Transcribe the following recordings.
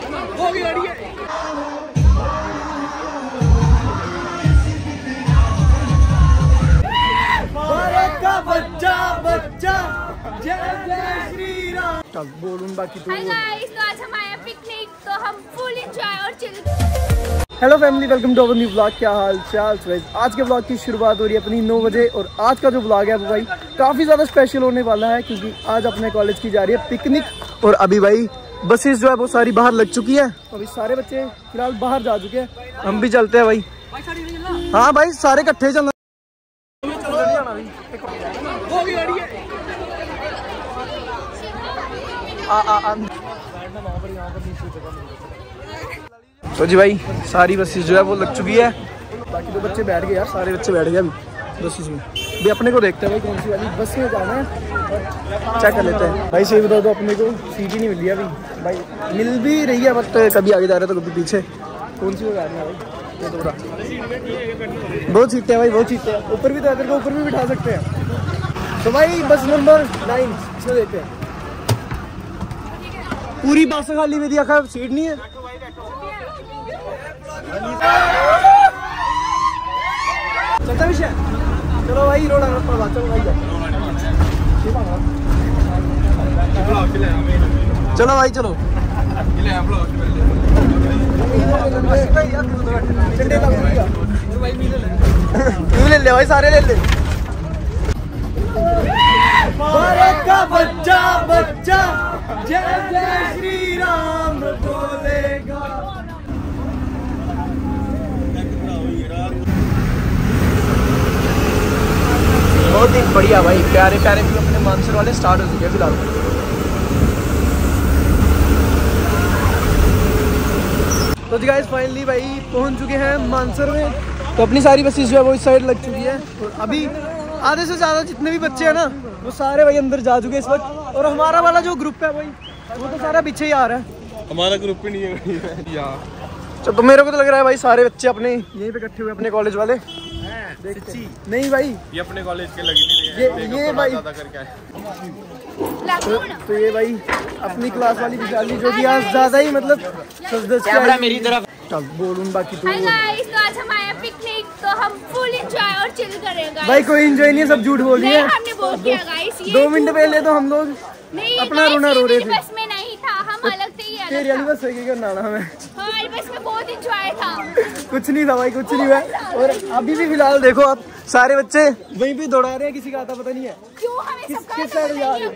वो भी गाड़ी है। भारत का बच्चा बच्चा जय जय श्री राम। तब बोलूं बाकी तो। हाय गाइस, तो आज हम आए पिकनिक, तो हम फुल एंजॉय और chill. Hello family, welcome to our new vlog. क्या हाल चाल? आज के व्लॉग की शुरुआत हो रही है अपनी 9 बजे और आज का जो व्लॉग है वो भाई काफ़ी ज़्यादा स्पेशल होने वाला है क्योंकि आज अपने कॉलेज की जा रही है पिकनिक। और अभी भाई बसेस जो है वो सारी बाहर लग चुकी है। अभी सारे बच्चे फिलहाल बाहर जा चुके हैं, हम भी चलते हैं भाई। हाँ भाई, सारे इकट्ठे चलना। तो जी भाई सारी बसेस जो है वो लग चुकी है। बाकी तो बच्चे बैठ गए यार, सारे बच्चे बैठ गए अभी बसेस में। भी अपने को देखते हैं भाई कौन सी वाली बस में जाना है, चेक कर लेते हैं। भाई सही बताओ तो अपने को सीट ही नहीं मिल रही अभी भाई। मिल भी रही है बट कभी आगे जा रहा है तो कभी पीछे। कौन सी बैठना है भाई? ये तो बहुत सीटें हैं भाई, बहुत सीटें हैं। ऊपर भी तो इधर को ऊपर भी बिठा सकते हैं। तो भाई बस नंबर 9 इसमें देखते हैं। पूरी बस खाली में दिया खा, सीट नहीं है। चलता विषय, चलो भाई रोड चलो भाई, चलो भाई चलो। ले ले भाई, सारे ले ले। भारत का बच्चा बच्चा जय जय श्री राम बोलेगा। बहुत ही बढ़िया भाई, प्यारे प्यारे भी अपने मानसर वाले स्टार्ट हो चुके हैं फिलहाल। तो जी गाइस फाइनली भाई पहुंच चुके हैं मानसर में। तो अपनी सारी बसेस जो है वो इस साइड लग चुकी है और अभी आधे से ज़्यादा जितने भी बच्चे हैं ना वो सारे भाई अंदर जा चुके हैं इस वक्त। और हमारा वाला जो ग्रुप है भाई वो तो सारा पीछे ही आ रहा है। हमारा ग्रुप ही नहीं है यार। तो मेरे को तो लग रहा है भाई सारे बच्चे अपने यहीं पे इकट्ठे हुए, अपने कॉलेज वाले। नहीं भाई ये अपने कॉलेज के लगी नहीं ये भाई करके आए। तो ये भाई अपनी क्लास वाली विशाली जो कि आज ज्यादा ही मतलब कैमरा मेरी तरफ। बोलूं बाकी तो। हाय गाइस, तो आज हम आए पिकनिक, तो हम फुल एंजॉय और चिल करेंगे। भाई कोई एंजॉय नहीं है, सब झूठ बोल रही है। हमने बोल किया गाइस, 2 मिनट पहले तो हम लोग अपना रोना रो रहे थे। बस में नहीं था, हम अलग थे। ये तेरी वाली बस है क्या नाना हमें? हमारी बस में बहुत एंजॉय था। कुछ नहीं था भाई, कुछ नहीं हुआ। और अभी भी फिलहाल देखो आप सारे बच्चे वहीं पे दौड़ा रहे हैं, किसी का आता पता नहीं है। क्यों हमें सबका किस साइड जा रहे हैं?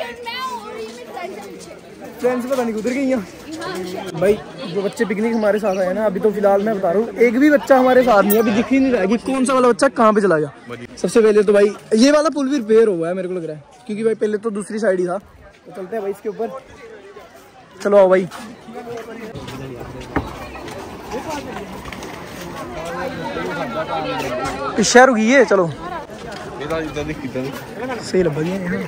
फ्रेंड्स पता नहीं उधर गई हैं भाई। जो बच्चे पिकनिक हमारे साथ आए ना, अभी तो फिलहाल मैं बता रहा हूँ एक भी बच्चा हमारे साथ नहीं है। अभी दिख ही नहीं रहा है कि कौन सा वाला बच्चा कहाँ पे चला गया। सबसे पहले तो भाई ये वाला पुल भी रिपेयर हुआ है मेरे को लग रहा है, क्योंकि भाई पहले तो दूसरी साइड ही था। तो चलते हैं भाई इसके ऊपर, चलो आओ भाई। शहर रुकी है, चलो सही लग गया।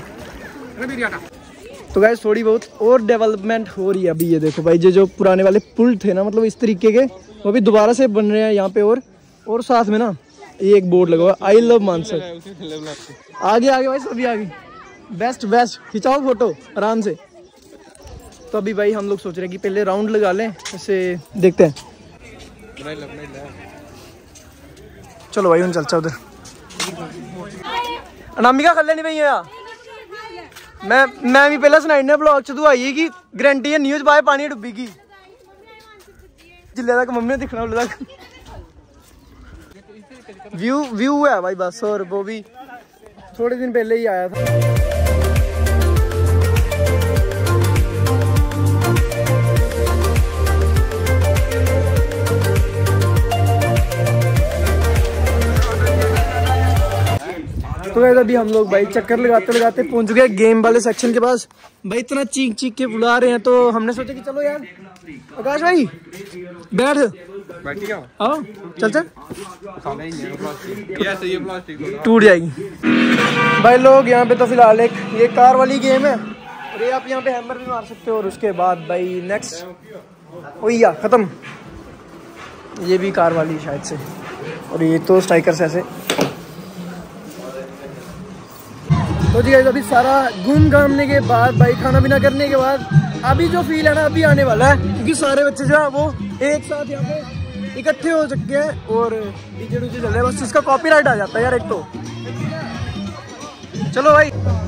तो गाइस थोड़ी बहुत और डेवलपमेंट हो रही है अभी। ये देखो भाई जो पुराने वाले पुल थे ना, मतलब इस तरीके के, वो भी दोबारा से बन रहे हैं यहाँ पे। और साथ में ना ये एक बोर्ड लगा हुआ, आई लव मानसर। आगे आगे भाई सभी आगे, बेस्ट बेस्ट खिंचाओ फोटो आराम से। तो अभी भाई हम लोग सोच रहे हैं कि पहले राउंड लगा लें, ऐसे देखते हैं। चलो भाई उन चलचा उधर। अनामिका खल्ले नहीं भैया, मैं भी पहले सुनाई ब्लॉग च तू आई कि गारंटी है न्यूज पाए पानी डुबी की जिले तक मम्मी ने दिखना उल्ले तक व्यू है भाई बस। और वो भी थोड़े दिन पहले ही आया था। तो वैसे अभी हम लोग भाई चक्कर लगाते लगाते पहुंच गए गेम वाले सेक्शन के पास। भाई इतना चीख चीख के बुला रहे हैं तो हमने सोचा कि चलो यार आकाश भाई बैठ आओ चल चल, टूट जाएगी भाई। लोग यहाँ पे तो फिलहाल एक ये कार वाली गेम है और ये आप यहाँ पे हैमर भी मार सकते हो। और उसके बाद भाई नेक्स्ट वही खत्म, ये भी कार वाली शायद से। और ये तो स्ट्राइकर्स ऐसे। तो जी गाइस अभी सारा घूम घामने के बाद भाई खाना पीना करने के बाद अभी जो फील है ना अभी आने वाला है, क्योंकि सारे बच्चे जो है वो एक साथ यहाँ पे इकट्ठे हो चुके हैं और डीजे डूजे चल रहे हैं, बस इसका कॉपीराइट आ जाता है यार एक तो। चलो भाई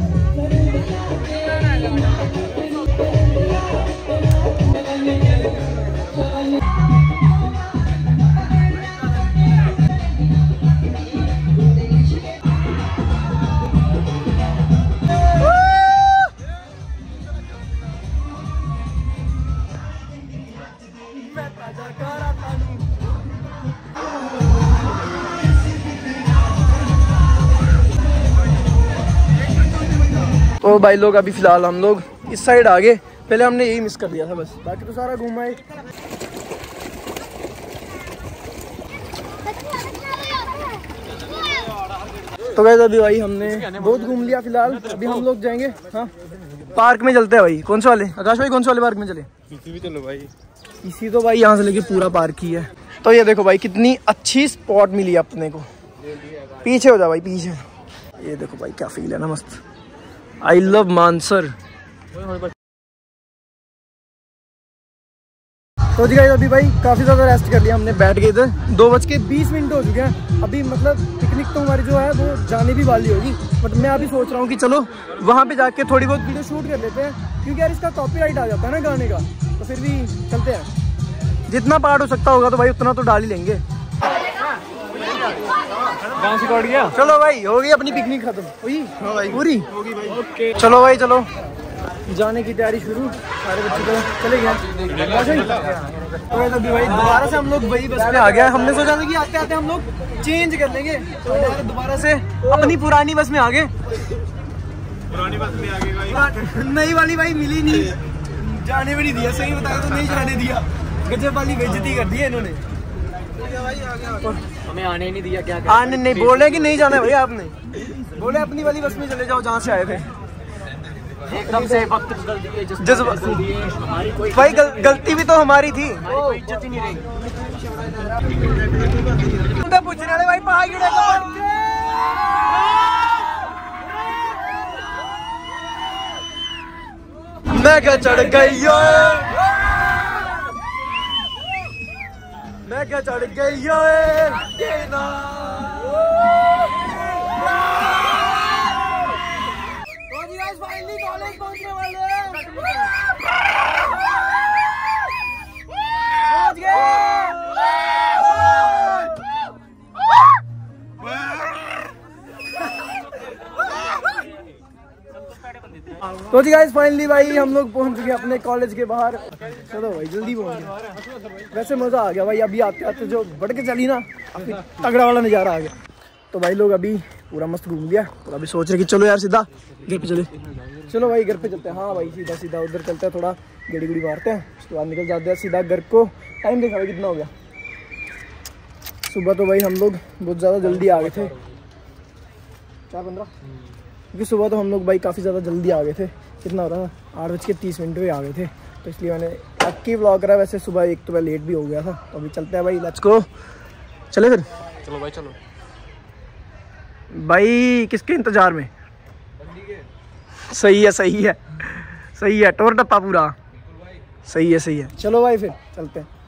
तो भाई लोग अभी फिलहाल हम लोग इस साइड आ गए, पहले हमने यही मिस कर दिया था बस, बाकी तो सारा घूम आए। तो वैसे अभी भाई हमने बहुत घूम लिया फिलहाल, अभी हम लोग जाएंगे हाँ पार्क में चलते हैं भाई। कौन से वाले आकाश भाई, कौन से वाले पार्क में चले? किसी भी चलो भाई, इसी तो भाई यहाँ से लेके पूरा पार्क ही है। तो ये देखो भाई कितनी अच्छी स्पॉट मिली अपने को, पीछे हो जा भाई पीछे, ये देखो भाई क्या फील है ना, मस्त। I love Mansar. तो जी गाइस अभी भाई काफ़ी ज़्यादा रेस्ट कर लिया हमने, बैठ गए थे। 2:20 हो चुके हैं अभी, मतलब पिकनिक तो हमारी जो है वो जाने भी वाली होगी, बट मैं अभी सोच रहा हूँ कि चलो वहाँ पे जाके थोड़ी बहुत वीडियो शूट कर लेते हैं, क्योंकि यार इसका कॉपीराइट आ जाता है ना गाने का, तो फिर भी चलते हैं। जितना पार्ट हो सकता होगा तो भाई उतना तो डाल ही लेंगे। डांस रिकॉर्ड किया? चलो भाई हो गई अपनी पिकनिक खत्म हुई पूरी। ओके चलो भाई चलो जाने की तैयारी शुरू, सारे बच्चे तो चले गए। तो अभी भाई दोबारा से हम लोग वही बस में आ गया, हमने सोचा था कि आते आते हम लोग चेंज कर लेंगे, तो दोबारा से अपनी पुरानी बस में आ गए। पुरानी बस में आ गए भाई, नई वाली भाई मिली नहीं, जाने भी नहीं दिया, सही बताया तो नहीं जाने दिया, गजब वाली बेइज्जती कर दी है इन्होंने, हमें आने ही नहीं दिया। क्या आने नहीं बोले कि नहीं जाना है भाई, आपने बोले अपनी वाली बस में चले जाओ जहाँ से आए थे। एकदम से वक्त भाई गलती भी तो हमारी थी, इज्जत ही नहीं रही। पूछने वाले भाई पहाड़ मैं क्या चढ़ गई, मैं क्या चढ़ गई फाइनली कॉलेज पहुंचने वाले हैं, पहुंच गए। तो जी गाइस फाइनली भाई हम लोग पहुंच गए अपने कॉलेज के बाहर। चलो भाई जल्दी पहुंच गए, वैसे मजा आ गया भाई, अभी आते आते जो बढ़ के चली ना, तगड़ा वाला नजारा आ गया। तो भाई लोग अभी पूरा मस्त घूम लिया, तो अभी सोच रहे कि चलो यार सीधा घर पे चले। चलो भाई घर पे चलते हैं। हाँ भाई सीधा सीधा उधर चलते हैं, थोड़ा गेड़ी गुड़ी मारते हैं, उसके बाद निकल जाते हैं सीधा घर को। टाइम देखा भाई कितना हो गया, सुबह तो भाई हम लोग बहुत ज़्यादा जल्दी आ गए थे, 4:15, क्योंकि सुबह तो हम लोग भाई काफ़ी ज़्यादा जल्दी आ गए थे। कितना हो रहा था, 8:30 पे आ गए थे, तो इसलिए मैंने अब की व्लॉग करा। वैसे सुबह एक तो मैं लेट भी हो गया था, तो अभी चलते हैं भाई, लेट्स गो। चले फिर, चलो भाई चलो भाई किसके इंतजार में? सही है सही है सही है, टोर टप्पा पूरा सही है सही है। चलो भाई फिर चलते हैं।